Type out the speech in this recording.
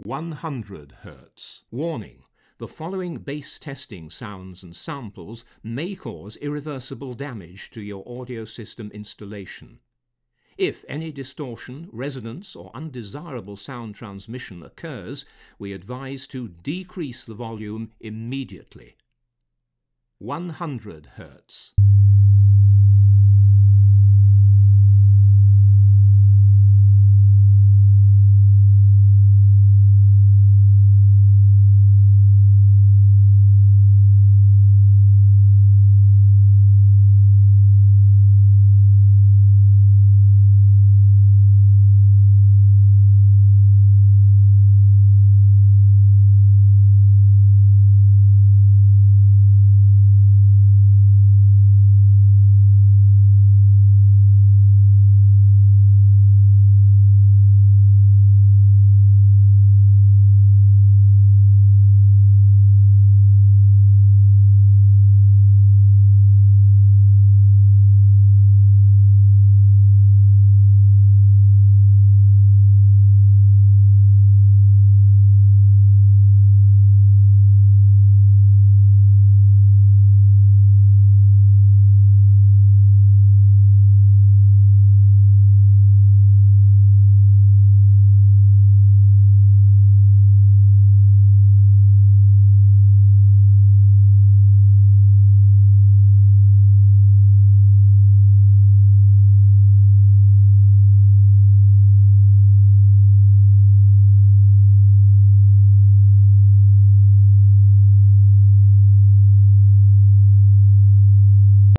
100 Hz. Warning: the following bass testing sounds and samples may cause irreversible damage to your audio system installation. If any distortion, resonance, or undesirable sound transmission occurs, we advise to decrease the volume immediately. 100 Hz.